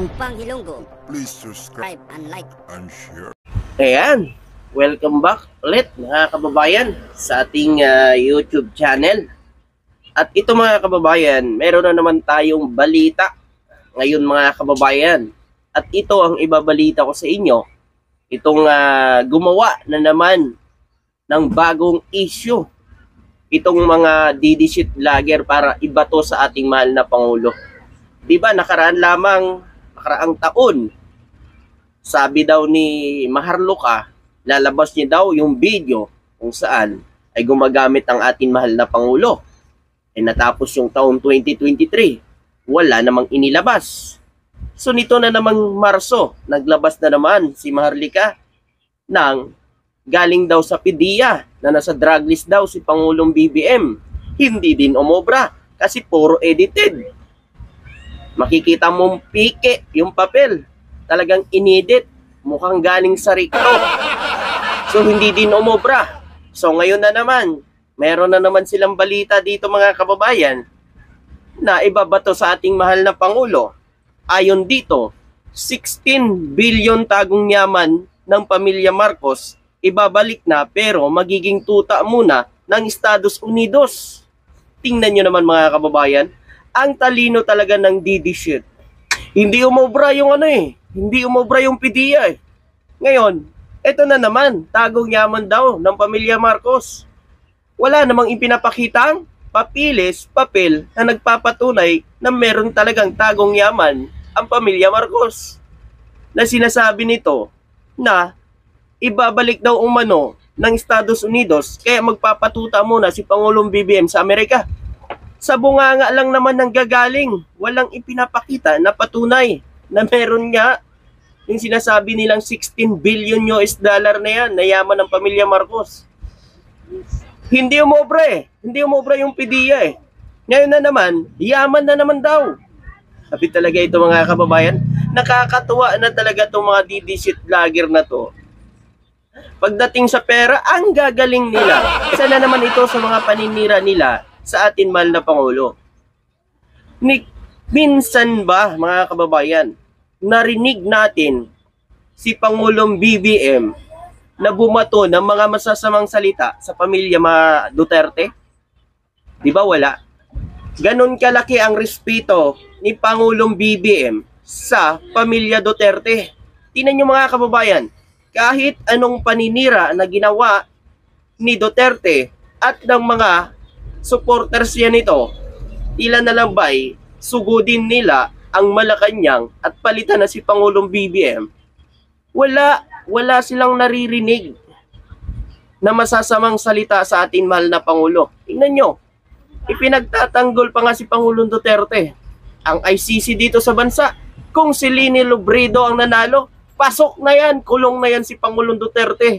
Tumpang Ilonggo. Please subscribe And like. and share. Ayan, welcome back ulit mga kababayan sa ating YouTube channel. At ito mga kababayan, meron na naman tayong balita ngayon mga kababayan. At ito ang ibabalita ko sa inyo. Itong gumawa na naman ng bagong issue. Itong mga DD shit vlogger para ibato sa ating mahal na Pangulo. Diba nakaraang taon, sabi daw ni Maharlika, lalabas niya daw yung video kung saan ay gumagamit ang ating mahal na Pangulo. E natapos yung taong 2023, wala namang inilabas. So nito na namang Marso, naglabas na naman si Maharlika ng galing daw sa PDEA na nasa drug list daw si Pangulong BBM. Hindi din umobra kasi puro edited. Makikita mong pike yung papel. Talagang inedit. Mukhang galing sa Rikto. So hindi din umobra. So ngayon na naman, meron na naman silang balita dito mga kababayan na ibabato sa ating mahal na Pangulo. Ayon dito, 16 billion tagong yaman ng pamilya Marcos ibabalik na pero magiging tuta muna ng Estados Unidos. Tingnan nyo naman mga kababayan, ang talino talaga ng DD shit. Hindi umobra yung hindi umobra yung PDEA. Ngayon, eto na naman, tagong yaman daw ng pamilya Marcos. Wala namang ipinapakitang papel na nagpapatunay na meron talagang tagong yaman ang pamilya Marcos. Na sinasabi nito na ibabalik daw umano ng Estados Unidos kaya magpapatuta muna si Pangulong BBM sa Amerika. Sa bunganga lang naman ng gagaling, walang ipinapakita na patunay na meron nga yung sinasabi nilang 16 billion US dollar na yan, na yaman ng pamilya Marcos. Hindi umobra hindi umobra yung PDEA Ngayon na naman, yaman na naman daw. Sabi talaga ito mga kababayan, nakakatuwa na talaga itong mga DD shit vlogger na to. Pagdating sa pera, ang gagaling nila. Isa na naman ito sa mga paninira nila sa atin mahal na Pangulo. Minsan ba mga kababayan, narinig natin si Pangulong BBM na bumato ng mga masasamang salita sa pamilya mga Duterte? Di ba wala? Ganon kalaki ang respeto ni Pangulong BBM sa pamilya Duterte. Tingnan nyo mga kababayan, kahit anong paninira na ginawa ni Duterte at ng mga supporters niya nito, tila na lang ba'y sugudin nila ang Malacanang at palitan na si Pangulong BBM. Wala silang naririnig na masasamang salita sa atin mahal na Pangulo. Tingnan nyo, ipinagtatanggol pa nga si Pangulong Duterte ang ICC dito sa bansa. Kung si Leni Robredo ang nanalo, pasok na yan, kulong na yan si Pangulong Duterte.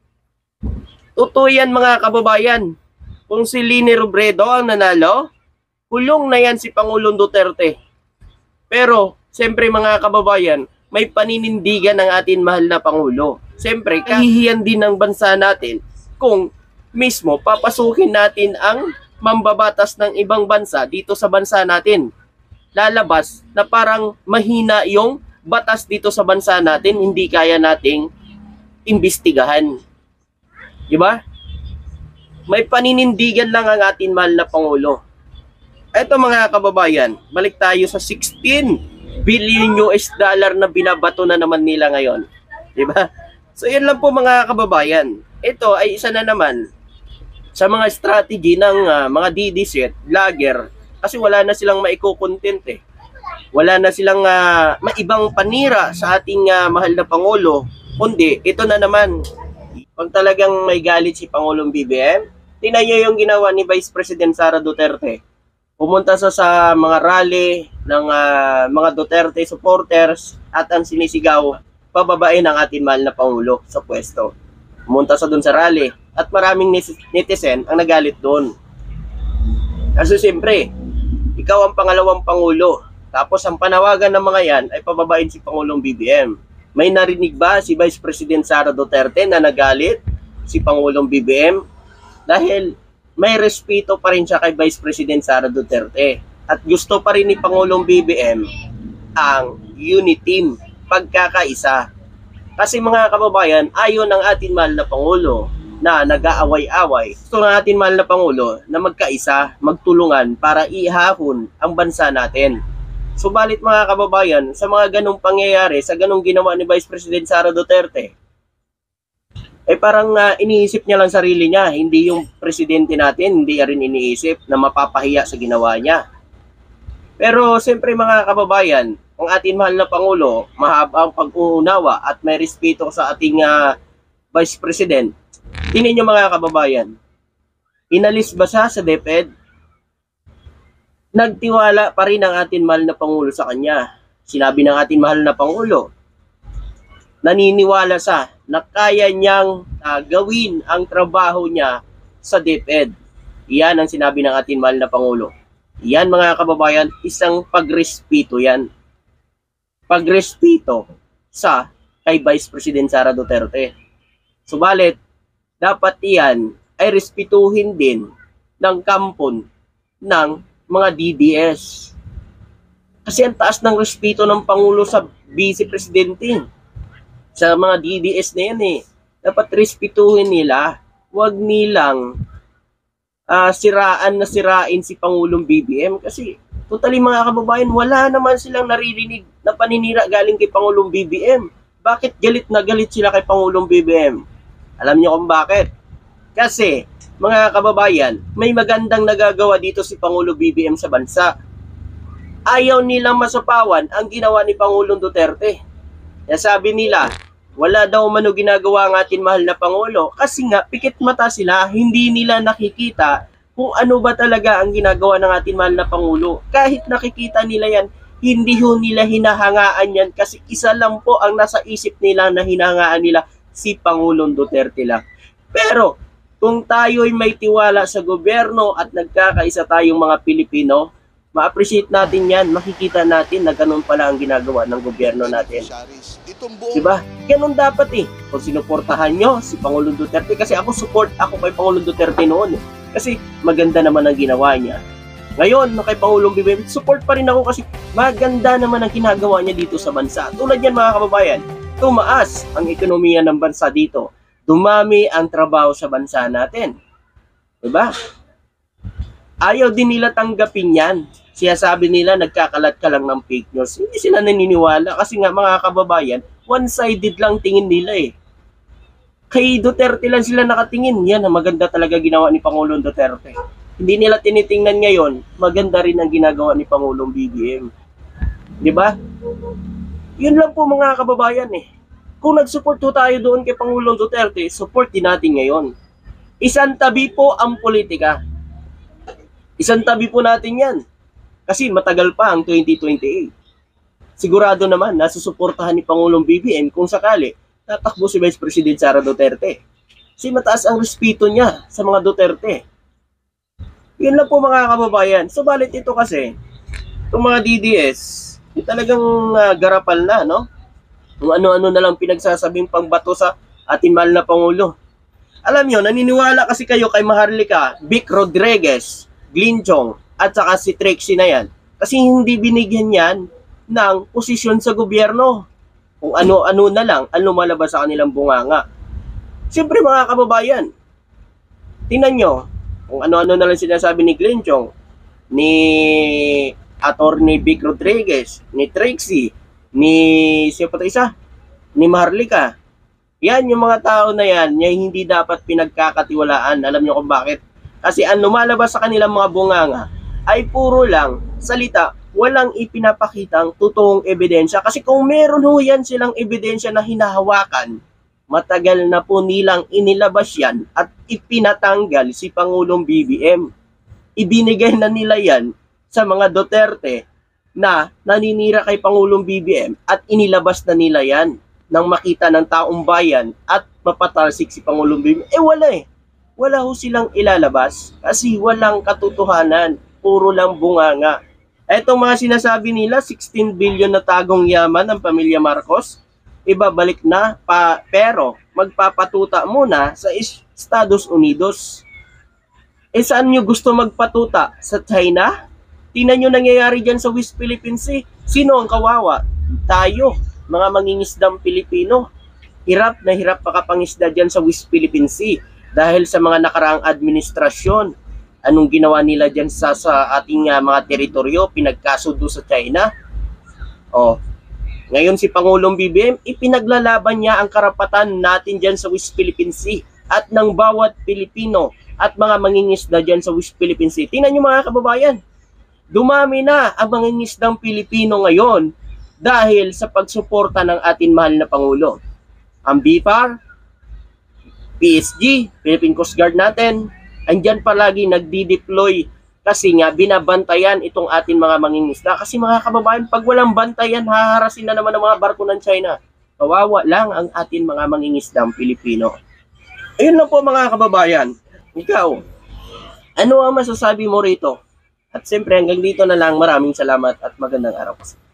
Totoo yan mga kababayan. Kung si Leni Robredo ang nanalo, kulong na yan si Pangulong Duterte. Pero, siyempre mga kababayan, may paninindigan ng atin mahal na Pangulo. Siyempre, kahihiyan din ng bansa natin kung mismo papasukin natin ang mambabatas ng ibang bansa dito sa bansa natin. Lalabas na parang mahina yung batas dito sa bansa natin, hindi kaya nating imbestigahan. Diba? May paninindigan lang ang atin mahal na Pangulo. Eto mga kababayan, balik tayo sa 16 billion US dollar na binabato na naman nila ngayon. Diba? So yun lang po mga kababayan. Ito ay isa na naman sa mga strategy ng mga DD shit vlogger kasi wala na silang maiko-content Wala na silang maibang panira sa ating mahal na Pangulo. Kundi ito na naman. Pag talagang may galit si Pangulong BBM, tingnan nyo yung ginawa ni Vice President Sara Duterte. Pumunta sa mga rally ng mga Duterte supporters at ang sinisigaw, pababain ang ating mahal na Pangulo sa pwesto. Pumunta sa doon sa rally at maraming netizen ang nagalit doon. Kasi siyempre, ikaw ang pangalawang Pangulo. Tapos ang panawagan ng mga yan ay pababain si Pangulong BBM. May narinig ba si Vice President Sara Duterte na nagalit si Pangulong BBM? Dahil may respeto pa rin siya kay Vice President Sara Duterte. At gusto pa rin ni Pangulong BBM ang unity team, pagkakaisa. Kasi mga kababayan, ayon ng ating mahal na Pangulo na nag-aaway-away, gusto ng ating mahal na Pangulo na magkaisa, magtulungan para ihahon ang bansa natin. Subalit mga kababayan, sa mga ganong pangyayari, sa ganong ginawa ni Vice President Sara Duterte, parang iniisip niya lang sarili niya, hindi yung presidente natin, hindi rin iniisip na mapapahiya sa ginawa niya. Pero siyempre mga kababayan, ang ating mahal na Pangulo, mahaba ang pag-uunawa at may respeto sa ating Vice President. Tingnan niyo mga kababayan, inalis ba siya sa DepEd? Nagtiwala pa rin ang ating mahal na Pangulo sa kanya. Sinabi ng ating mahal na Pangulo, naniniwala siya na kaya niyang gawin ang trabaho niya sa DepEd. Iyan ang sinabi ng ating mahal na Pangulo. Yan mga kababayan, isang pagrespeto yan. Pagrespeto sa kay Vice President Sara Duterte. Subalit, dapat iyan ay respetuhin din ng kampon ng mga DDS. Kasi ang taas ng respeto ng Pangulo sa Vice Presidente. Sa mga DDS na yan dapat respetuhin nila. Huwag nilang sirain si Pangulong BBM kasi totally mga kababayan, wala naman silang naririnig na paninira galing kay Pangulong BBM. Bakit galit na galit sila kay Pangulong BBM? Alam niyo kung bakit? Kasi mga kababayan, may magandang nagagawa dito si Pangulong BBM sa bansa. Ayaw nilang masapawan ang ginawa ni Pangulong Duterte. Kaya sabi nila, wala daw mano ginagawa ng ating mahal na Pangulo kasi nga pikit mata sila, hindi nila nakikita kung ano ba talaga ang ginagawa ng ating mahal na Pangulo. Kahit nakikita nila yan, hindi ho nila hinahangaan yan kasi isa lang po ang nasa isip nila na hinahangaan nila, si Pangulong Duterte lang. Pero kung tayo'y may tiwala sa gobyerno at nagkakaisa tayong mga Pilipino, ma-appreciate natin yan, makikita natin na ganun pala ang ginagawa ng gobyerno natin. Diba? Ganun dapat Kung sinuportahan nyo si Pangulong Duterte, kasi ako kay Pangulong Duterte noon kasi maganda naman ang ginawa niya. Ngayon, kay Pangulong BBM, support pa rin ako kasi maganda naman ang ginagawa niya dito sa bansa. Tulad yan mga kababayan, tumaas ang ekonomiya ng bansa dito. Dumami ang trabaho sa bansa natin. Diba? Ayaw din nila tanggapin yan. Siya sabi nila nagkakalat ka lang ng fake news. Hindi sila naniniwala kasi nga mga kababayan, one-sided lang tingin nila Kay Duterte lang sila nakatingin. Yan ang maganda talaga ginawa ni Pangulong Duterte. Hindi nila tinitingnan ngayon, maganda rin ang ginagawa ni Pangulong BBM. Di ba? Yun lang po mga kababayan Kung nag-support po tayo doon kay Pangulong Duterte, support din natin ngayon. Isang tabi po ang politika. Isang tabi po natin yan. Kasi matagal pa ang 2028. Sigurado naman, nasusuportahan ni Pangulong BBM kung sakali tatakbo si Vice President Sara Duterte. Kasi mataas ang respeto niya sa mga Duterte. Yun lang po mga kababayan. Subalit ito kasi, itong mga DDS, talagang garapal na, no? Kung ano-ano na lang pinagsasabing pangbato sa ating mahal na Pangulo. Alam nyo, naniniwala kasi kayo kay Maharlika, Vic Rodriguez, Glinchong, at saka si Trixie na yan. Kasi hindi binigyan yan ng posisyon sa gobyerno. Kung ano-ano na lang ang lumalabas sa kanilang bunganga. Siyempre mga kababayan, tingnan nyo, kung ano-ano na lang sinasabi ni Glinchong, ni Attorney Vic Rodriguez, ni Trixie, ni ni Maharlika. Yan yung mga tao na yan, hindi dapat pinagkakatiwalaan. Alam nyo kung bakit? Kasi ang lumalabas sa kanilang mga bunganga ay puro lang salita, walang ipinapakitang totoong ebidensya. Kasi kung meron yan silang ebidensya na hinahawakan, matagal na po nilang inilabas yan at ipinatanggal si Pangulong BBM. Ibinigay na nila yan sa mga Duterte na naninira kay Pangulong BBM at inilabas na nila yan nang makita ng taong bayan at mapatalsik si Pangulong BBM. Wala Wala ho silang ilalabas kasi walang katotohanan. Puro lang bunganga. Etong mga sinasabi nila, 16 billion na tagong yaman ng pamilya Marcos, ibabalik na pero magpapatuta muna sa Estados Unidos. Saan nyo gusto magpatuta? Sa China? Tingnan nyo nangyayari dyan sa West Philippine Sea. Sino ang kawawa? tayo, mga mangingisdang Pilipino, hirap na hirap makapangisda dyan sa West Philippine Sea dahil sa mga nakaraang administrasyon. Anong ginawa nila dyan sa ating mga teritoryo, pinagkaso doon sa China. Oh, ngayon si Pangulong BBM, ipinaglalaban niya ang karapatan natin dyan sa West Philippine Sea at ng bawat Pilipino at mga mangingisda dyan sa West Philippine Sea. Tingnan nyo mga kababayan, dumami na ang mangingisdang Pilipino ngayon dahil sa pagsuporta ng ating mahal na Pangulo. Ang BIPAR, PSG, Philippine Coast Guard natin, andyan palagi nagdi-deploy kasi nga binabantayan itong ating mga mangingisda. Kasi mga kababayan, pag walang bantayan, haharasin na naman ng mga barko ng China. Kawawa lang ang ating mga mangingisdang Pilipino. Ayun lang po mga kababayan. Ikaw, ano ang masasabi mo rito? At siyempre hanggang dito na lang, maraming salamat at magandang araw po.